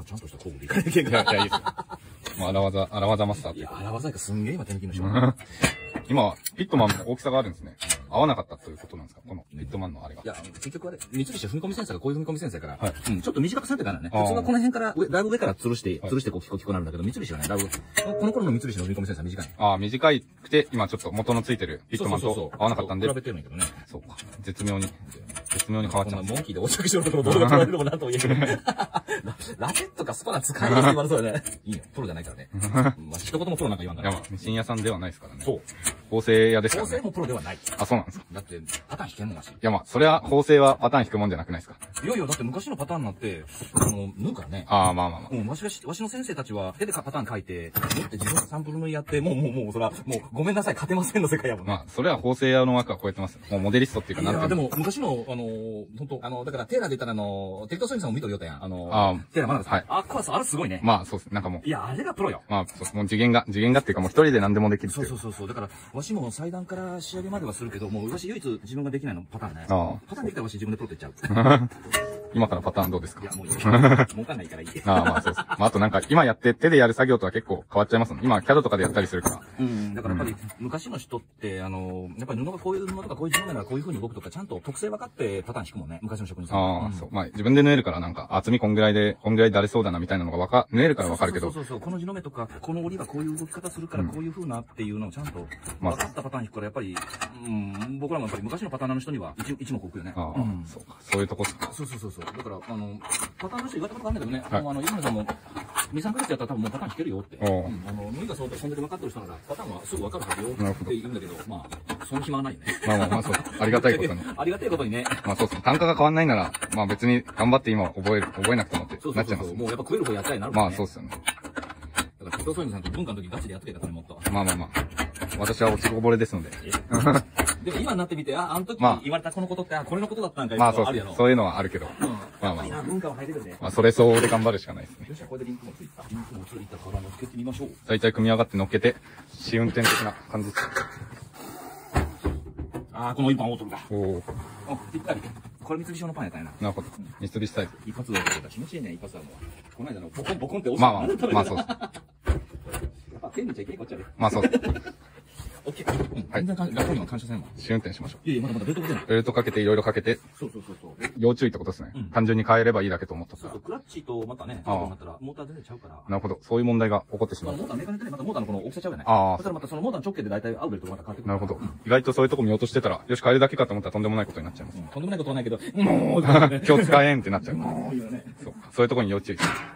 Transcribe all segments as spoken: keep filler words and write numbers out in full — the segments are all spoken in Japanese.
なちゃんとした工具でいかなきゃいけない。 いや、いや、いいですよ。もう荒技、荒技マスターって。 いや、荒技がすんげえ今手抜きの仕事。 今、ピットマンの大きさがあるんですね。合わなかったということなんですかこのピットマンのあれが。 いや、結局あれ、三菱踏み込みセンサーがこういう踏み込みセンサーやから、 はいうん、ちょっと短くせんといかんのね。普通はこの辺から上、だいぶ上から吊るして、吊るしてこう、キコキコなるんだけど、三菱はね、だいぶ、この頃の三菱の踏み込みセンサー短い。 ああ、短くて、今ちょっと元のついてるピットマンと合わなかったんで。 比べてるんやけどね。 そうか。絶妙に、絶妙に変わっちゃう。 こんなモンキーでお着しろところボールが取られるのもなんとも言えない。ラケットかスパナ使いですって言われそうだね。いいよ。プロじゃないからね。まあ、一言もプロなんか言わんから。 いや、まあ、ミシン屋さんではないですからね。 そう。 縫製屋ですからね。 縫製もプロではない。 あ、そうなんですか。 だって、パターン引けんもんだし。 いや、まあ、それは、縫製はパターン引くもんじゃなくないですか。 いやいや、だって昔のパターンなんて、あの、縫うからね。 ああ、まあまあまあ。 うん、わしがし、わしの先生たちは、手でパターン書いて、縫って自分でサンプル縫いやって、もう、もう、もう、そら、もう、ごめんなさい、勝てませんの世界やもんね。 まあ、それは縫製屋の枠は超えてます。もうモデリストっていうかなんていうでも、昔の、あの、本当あの、だから、テーラーで言ったら、あの、テクトソニさんも見とるよったやん。あの、 あテーラーまだです。 はい。 あ、これ、あれすごいね。 まあ、そうです。なんかもう。 いや、あれがプロよ。 まあ、そう、もう次元が、次元がっていうかもう一人で何でもできるっていう。 そうそうそう。だから、わしも祭壇から仕上げまではするけど、もう、わし唯一自分ができないのパターンね。 ああ。 パターンできたらわし自分でプロって言っちゃう。 今からパターンどうですか？ いや、もういい。儲かんないからいい。 ああ、まあそうです。まあ、あとなんか、今やって手でやる作業とは結構変わっちゃいますもん。今、キャドとかでやったりするから。 うん。だからやっぱり、昔の人って、あの、やっぱり布がこういう布とかこういう地面ならこういう風に動くとか、ちゃんと特性分かってパターン引くもんね。昔の職人さん。 ああ、そう。まあ、自分で縫えるからなんか、厚みこんぐらいで、こんぐらいだれそうだなみたいなのがわか、縫えるからわかるけど。 そうそうそう。この地の目とか、この折りはこういう動き方するから、こういう風なっていうのをちゃんと分かったパターン引くから、やっぱり、うん、僕らもやっぱり昔のパターンの人には一一目置くよね。 ああ、そうか。そういうとこっすか。 そうそうそうそう。だから、あの、パターンの人言われたことあるんだけどね、あの、あの、今野さんも、に、さんかげつやったら多分もうパターン引けるよって。うん。あの、縫いがそうだ、そんだけ分かってる人なら、パターンはすぐ分かるはずよって言うんだけど、まあ、その暇はないよね。 まあまあまあ、そう。ありがたいことに。 ありがたいことにね。 まあそうですね。単価が変わんないなら、まあ別に頑張って今覚える、覚えなくてもってなっちゃいます。 もうやっぱ食える方やったりなるからね。 まあそうですよね。 だから、伊藤総理さんと文化の時ガチでやっとけたからもっと。 まあまあまあ。私は落ちこぼれですので。 でも今になってみて、あ、あの時言われたこのことって、あ、これのことだったんかまあそうです。そういうのはあるけど。まあまあ。 文化は入れるね。 まあそれ相応で頑張るしかないですね。 よし、これでリンクもついた。リンクもついたから乗っけてみましょう。 大体組み上がって乗っけて、試運転的な感じです。 ああ、この一本オートルだ。 おお。 あ、ぴったり。これ三菱用のパンやったんやな。 なるほど。三菱サイズ。 一発で気持ちいいね、一発はもう。この間のボコンボコンって押まあまあ、まあそうです。 やっぱ手抜いちゃいけんこっちゃで。 まあそうです。 オッケー。うん。全然学校には感謝せんわ。 試運転しましょう。 いやいや、まだまだベルトかけない。 ベルトかけていろいろかけて。 そうそうそうそう。 要注意ってことですね。単純に変えればいいだけと思ったから。 そうそう、クラッチとまたね、そうなったら、モーター全然ちゃうから。 なるほど。そういう問題が起こってしまう。 モーターメカニカでまたモーターのこの大きさちゃうじゃない。 ああ。 そしたらまたそのモーターの直径で大体合うベルトがまた変わってくる。 なるほど。意外とそういうとこ見落としてたら、よし、変えるだけかと思ったらとんでもないことになっちゃいます。 とんでもないことはないけど、もう、 今日使えんってなっちゃう。 もういいよね。 そうか。そういうとこに要注意。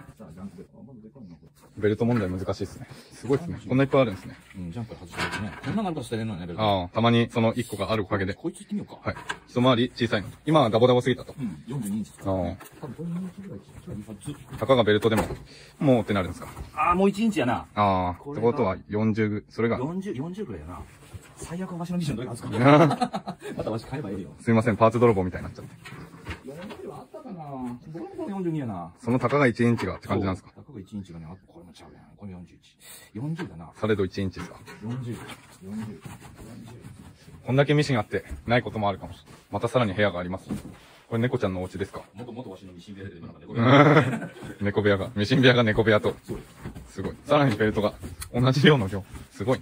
ベルト問題難しいですね。すごいですね。こんないっぱいあるんですね。 うん、ジャンプ外してるね。こんなのあるから捨てれるのね、ベルト。 ああ、たまにそのいっこがあるおかげで。 こいつ行ってみようか。 はい。一回り小さいの。今はダボダボすぎたと。 うん、よんじゅうにインチ。 ああ。 多分よんじゅうにインチぐらいちっちゃいはず。 たかがベルトでも、もうってなるんですか。 ああ、もういちインチやな。 ああ。ってことはよんじゅう、それが。 よんじゅう、よんじゅうぐらいやな。最悪わしの技術のどれなんですかまたわし買えばいいよ。 すいません、パーツ泥棒みたいになっちゃって。 よんじゅうはあったかな僕の頃よんじゅうにやな。 そのたかがいちインチがって感じなんですか。 たかがいちインチがね、あ、これもちゃうやん。これよんじゅういち。よんじゅうだな。 されどいちインチですか。 よんじゅう。よんじゅう。よんじゅう。 こんだけミシンあって、ないこともあるかもしれない。またさらに部屋があります。これ猫ちゃんのお家ですか。 もともとわしのミシン部屋で今なんか猫部屋が、ミシン部屋が猫部屋と。すごい。さらにベルトが同じ量の量。すごい。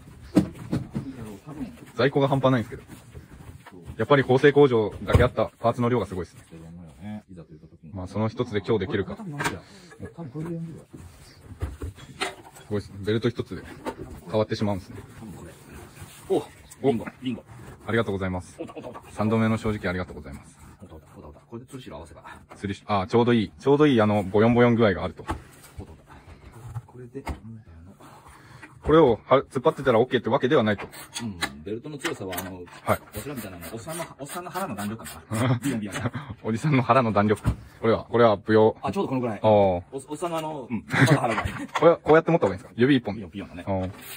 在庫が半端ないんですけど。やっぱり縫製工場だけあったパーツの量がすごいですね。まあその一つで今日できるか。すごいですね。ベルト一つで変わってしまうんですね。 おおリンゴ、リンゴ。 ありがとうございます。三度目の正直ありがとうございます。 これで吊りしろ合わせば。 吊りし、ああ、ちょうどいい。ちょうどいいあの、ボヨンボヨン具合があると。 これで、 これをは突っ張ってたら OK ってわけではないと。 うん。ベルトの強さは、あの、 はい。 おしらみたいなの、おっさんの、おっさんの腹の弾力感かな。ビヨンビヨン。 おじさんの腹の弾力感。これは、これは舞踊。 あ、ちょうどこのぐらい。 ああ。お、 おっさんのあの、うん。腹が。 これは、こうやって持った方がいいんですか指一本。 ビヨンビヨンだね。 ああ。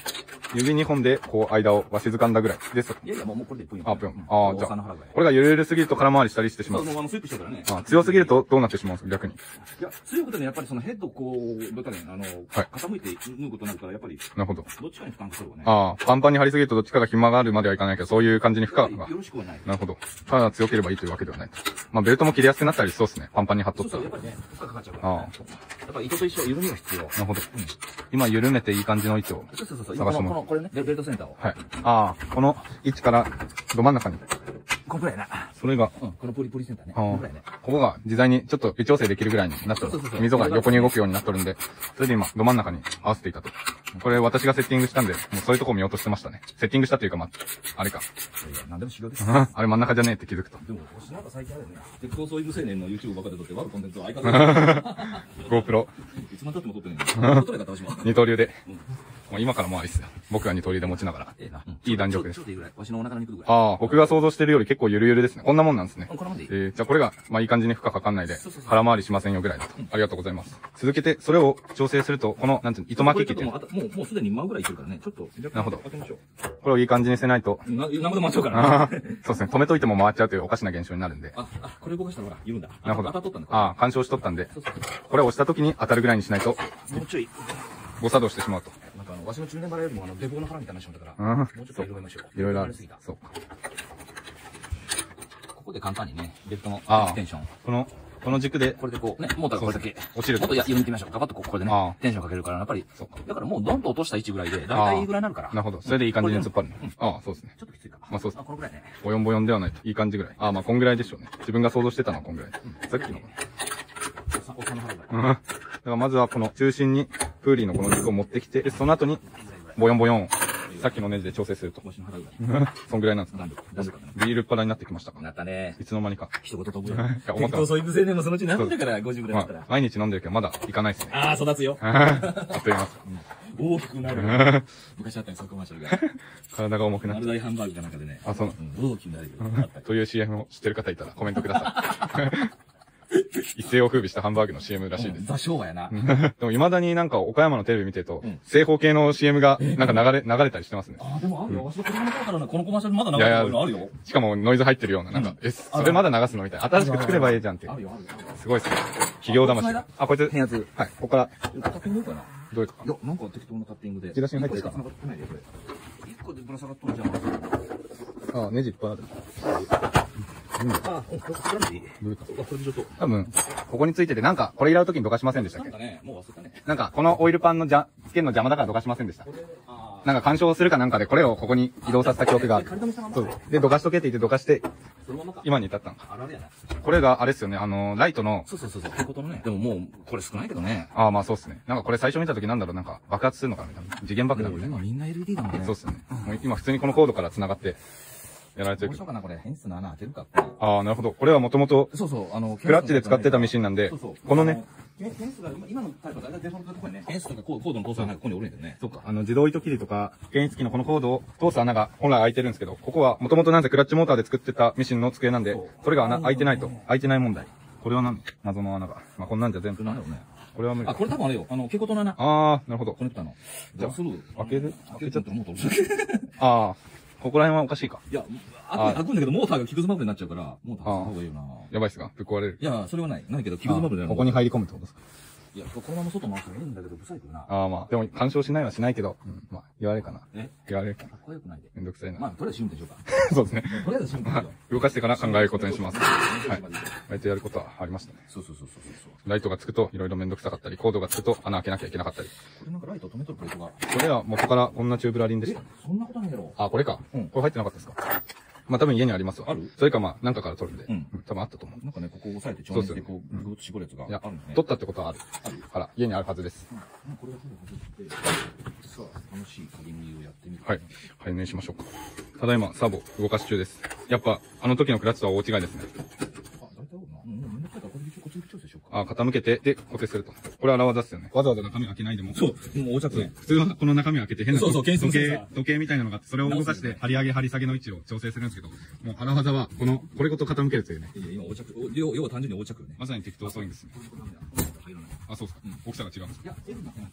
指にほんで、こう、間をわしづかんだぐらいです。 いやいや、もうこれでぷんよ。 あ、ぷん。ああ、じゃあ、これがゆるゆるすぎると空回りしたりしてしまう。 そう、もうあの、スイップしてるからね。 あ、強すぎるとどうなってしまうんですか、逆に。 いや、強くてね、やっぱりそのヘッドこう、どうかね、あの、傾いて縫うことになるから、やっぱり。 なるほど。 どっちかに負担かかるわね。 ああ、パンパンに張りすぎるとどっちかが暇があるまではいかないけど、そういう感じに負荷が。 よろしくはない。 なるほど。ただ強ければいいというわけではない。まあ、ベルトも切りやすくなったりしそうですね。パンパンに張っとったら。 そうそう、やっぱりね、負荷かかっちゃうから。ああ。やっぱ糸と一緒、緩みが必要。なるほど。今、緩めていい感じの位置をそうそうそう。 探してもらう。これね、ベルトセンターを。 はい。ああ、この位置からど真ん中に。 こんくらいな。 それが、 うん、このポリポリセンターね。 こんくらいね。ここが自在にちょっと微調整できるぐらいになってる。溝が横に動くようになってるんで、それで今、ど真ん中に合わせていたと。これ私がセッティングしたんで、もうそういうとこ見落としてましたね。セッティングしたというか、まあ、あれか。 いやいや、なんでも修行です。 あれ真ん中じゃねえって気づくと。 でも、なんか最近あるよね。鉄道ソーイング青年の YouTube ばかで撮って、悪いコンテンツを相変わらず。 GoPro。 いつまで経っても撮ってねえ。 二刀流で。もう今からもうありっすよ。僕は二刀流で持ちながら。いい弾力です。ああ、僕が想像してるより結構ゆるゆるですね。こんなもんなんですね。えー、じゃあこれが、まあいい感じに負荷かかんないで、空回りしませんよぐらいだと。ありがとうございます。続けて、それを調整すると、この、なんていうの、糸巻き機っていう。もう、もうすでに真ぐらいいってるからね。ちょっと、 なるほど。これをいい感じにせないと。 な、なんで回っちゃうからね。そうですね。止めといても回っちゃうというおかしな現象になるんで。 あ、あ、これ動かしたらほら、緩んだ。 なるほど。 当たっとったんだ。 ああ、干渉しとったんで。これを押した時に当たるぐらいにしないと。 もうちょい。 誤作動してしまうと。 なんかあの、わしの中年バラよりもあの、デボの腹みたいな話だから、もうちょっといろいろましょう。 いろいろある。そうか。 ここで簡単にね、ベルトのテンション。 この、この軸で、 これでこう、ね、モーターがこれだけ。 落ちる。 もっとや、緩めてみましょう。ガバッとここでね、テンションかけるから、やっぱり、だからもうドンと落とした位置ぐらいで、だいたいいいぐらいになるから。 なるほど。それでいい感じに突っ張るね。ああ、そうですね。 ちょっときついか。 まあそうです。 あ、このぐらいね。 ボヨンボヨンではないと。いい感じぐらい。ああ、まあこんぐらいでしょうね。自分が想像してたのはこんぐらい。さっきの。 おさの腹ぐらい。 うん。だからまずはこの中心に、プーリーのこの軸を持ってきて、で、その後に、ボヨンボヨンを、さっきのネジで調整すると。そんぐらいなんですか。ビールっ腹になってきましたか。 なったね。 いつの間にか。 一言飛ぶよ。いや、思った。そういう青年もそのうちなんだから、ごじゅうぐらいだったら。 毎日飲んでるけど、まだいかないですね。 ああ、育つよ。 あっという間。 大きくなる。昔あったよ、そこマーシャルが。 体が重くなる。 丸大ハンバーグかなんかでね。 あ、そう。 大きくなる。 という シーエム を知ってる方いたらコメントください。一世を風靡したハンバーグの シーエム らしいです。 ザ昭和やな。 でも未だになんか岡山のテレビ見てると、正方形の シーエム がなんか流れ、流れたりしてますね。 あ、でもあるよ。わしの子供の頃からこのコマーシャルまだ流れてるのあるよ。 しかもノイズ入ってるような、なんか、え、それまだ流すのみたいな。新しく作ればいいじゃんって。すごいっすね。企業魂。あ、こいつ。 変やつ。 はい。ここから。 タッピングかな。 どういうか。 いや、なんか適当なタッピングで。 引き出しに入ってるか。 一個でぶら下がっとんじゃん。 あ、ネジいっぱいある。 あ、これでいい。どれか。これでちょっと。 多分、ここについてて、なんか、これ入れるときにどかしませんでしたっけ？ なんかね、もう忘れたね。 なんか、このオイルパンのじゃ、つけるの邪魔だからどかしませんでした。なんか干渉するかなんかで、これをここに移動させた記憶がある。そう。で、どかしとけって言ってどかして、今に至ったのか。これがあれですよね、あの、ライトの。 そうそうそうそう。ってことのね。でももう、これ少ないけどね。 ああ、まあそうっすね。なんかこれ最初見たときなんだろう、なんか爆発するのかなみたいな。次元爆弾みたいな。 みんな エルイーディー だもんね。 そうっすね。もう今普通にこのコードから繋がって、やられてる。 どうしようかな、これ。変数の穴開けるか。 ああ、なるほど。これはもともと、 そうそう、あの、 クラッチで使ってたミシンなんで、このね、 変数が、今のタイプが、デフォルトのところにね、変数とかコードの通す穴がここにおるんだよね。 そうか。あの、自動糸切りとか、原付きのこのコードを通す穴が本来開いてるんですけど、ここはもともとなぜクラッチモーターで作ってたミシンの机なんで、それが穴開いてないと、開いてない問題。これは何？謎の穴が。まあ、こんなんじゃ全部。 なんだろうね。 これは無理。 あ、これ多分あれよ。あの、蛍光灯の穴。 ああ、なるほど。 コネクタの。 じゃあ、 すぐ開ける開けちゃったらもう飛ぶ。 ああ。ここら辺はおかしいか。 いや、開くんだけど、モーターがキグズマブになっちゃうから、モーターした方がいいよな。 やばいっすか？ぶっ壊れる。 いや、それはない。ないけど、キグズマブでここに入り込むってことですか？ いや、このまま外回してもいいんだけど、不細工な。 ああ、まあ。でも、干渉しないはしないけど、うん、まあ、言われるかな。 え言われるかな。 かっこよくないで。 めんどくさいな。 まあ、とりあえず試運転しようか。 そうですね。 とりあえず試運転しよう。 動かしてから考えることにします。はい。ライトやることはありましたね。 そうそうそうそうそう。 ライトがつくと、いろいろめんどくさかったり、コードがつくと穴開けなきゃいけなかったり。 これなんかライト止めとるプレートが。 これは元からこんなチューブラリンでした。 そんなことないやろ。 あ、これか。 うん。 これ入ってなかったですか？まあ多分家にありますわ。 ある？ それかまあ、なんかから取るんで。 うん。 多分あったと思う。 なんかね、ここを押さえて、ちょんでこう、ぐーっと絞るやつがあるんですね。 取ったってことはある。 ある。 あら、家にあるはずです。 うん。これが多分外って、さあ、楽しい加減をやってみる。 はい。解明しましょうか。ただいま、サーボ動かし中です。やっぱ、あの時のクラッチとは大違いですね。 あ、大体多いな。うん、めんどくさいから、これで一応、こっちで調整しようか。 あ、傾けて、で、固定すると。これは荒技ですよね。わざわざ中身開けないでも。 そう。もう横着ね。 普通はこの中身開けて変なそうそう時計、時計みたいなのがあって、それを動かして張り上げ張り下げの位置を調整するんですけど、もう荒技は、この、これごと傾けるというね。 いや、今横着、要は単純に横着よね。 まさに適当そういんですね。 あ、そうですか。大きさが違うんですか。 いや、L になってない。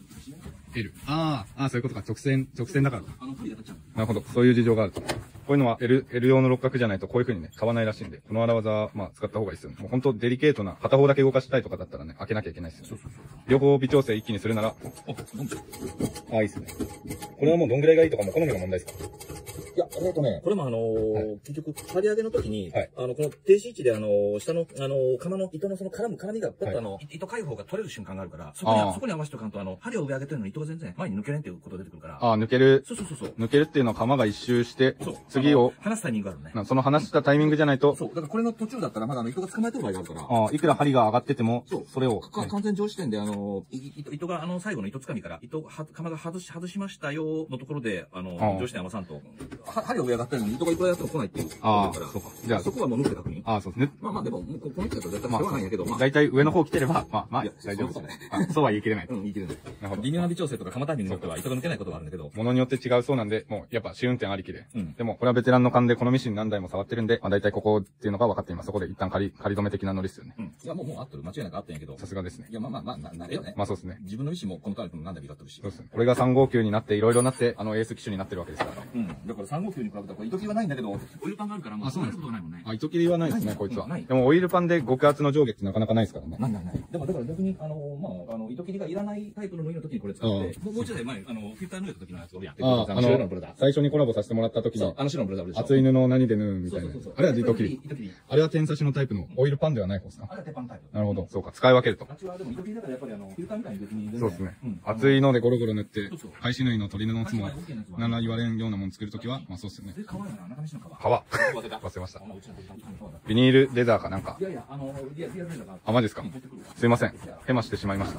L。ああ、ああ、そういうことか。直線、直線だから。 あの、距離が立っちゃう。 なるほど。そういう事情があると。こういうのは L、L 用の六角じゃないとこういう風にね、買わないらしいんで、この荒技は、まあ、使った方がいいですよね。もう本当デリケートな、片方だけ動かしたいとかだったらね、開けなきゃいけないですよね。そうそうそう。両方微調整一気にするなら、あ、ああ、いいですね。これはもうどんぐらいがいいとかも好みの問題ですか？ いや、えっとね、これもあのーはい、結局、張り上げの時に、はい、あの、この停止位置であのー、下の、あのー、釜の糸のその絡む、絡みが、パッとあの、はい、糸解放が取れる瞬間があるから、そこに、そこに合わせておかんと、あの、針を上げてるのに糸が全然前に抜けれんっていうことが出てくるから。 ああ、抜ける。 そうそうそうそう。 抜けるっていうのは釜が一周して、次を。 離すタイミングがあるね。 その離したタイミングじゃないと。 そう。だからこれの途中だったらまだあの、糸が捕まえてる場合があるから。 ああ、いくら針が上がってても、そう。それを。 完全上視点であの、糸があの、最後の糸掴みから、糸、釜が外し、外しましたよのところで、あの、上視点合わさんと、針を上上がってるのに糸がいくらやっても来ないっていう。ああ、そうか。じゃあ、そこはもう抜けて確認。ああ、そうですね。まあまあでも、この人だと絶対しょうがないんやけど、まあ。 大体上の方来てれば、まあまあ、大丈夫ですね。そうは言い切れない。 うん、言い切れない。なるほど。微妙な微調整とか釜タイミングによっては糸が抜けないことがあるんだけど。 ものによって違うそうなんで、もう、やっぱ試運転ありきで。うん。でも、これはベテランの勘でこのミシン何台も触ってるんで、まあ大体ここっていうのが分かっています。そこで一旦仮、仮止め的なノリですよね。うん。いや、もう、もう合ってる。間違いなく合ってんやけど。さすがですね。いや、まあまあまあ、な、なれよね。まあそうですね。自分の意思もこのタイプの何台も合ってるし。そうですね。これがさん号機になって、いろいろなって、あのエース機種になってるわけですから。うん。だからさん号機に比べたら、これ糸切りはないんだけど、オイルパンがあるから、もう、あ、そうなんですか。あ、糸切りはないですね、こいつは。でもオイルパンで極圧の上下ってなかなかないですからね。ないないない。でも、だから逆に、あの、まあ、あの、糸切りがいらないタイプの縫いの時にこれ使って、もう一台前、あの、フィルター縫いの時のやつをやって、ああ、あの、最初にコラボさせてもらった時の、あの白のブラザーでしょ。厚い布を何で縫うみたいな。あれは糸切り。あれは天差しのタイプのオイルパンではない方ですか？あれは鉄板タイプ。なるほど。そうか、使い分けると。あっちはでも糸切りだからやっぱりあの、フィルターみたいに別に。そうですね。厚いのでゴロゴロ塗って、返し縫いの鳥布のつも、なんら言われんようなもの作るときは、まあそうですよね。皮。忘れました。ビニールレザーかなんか。いやいや、あの、リアルレザーが。あ、マジですか？すいません。ヘマしてしまいました。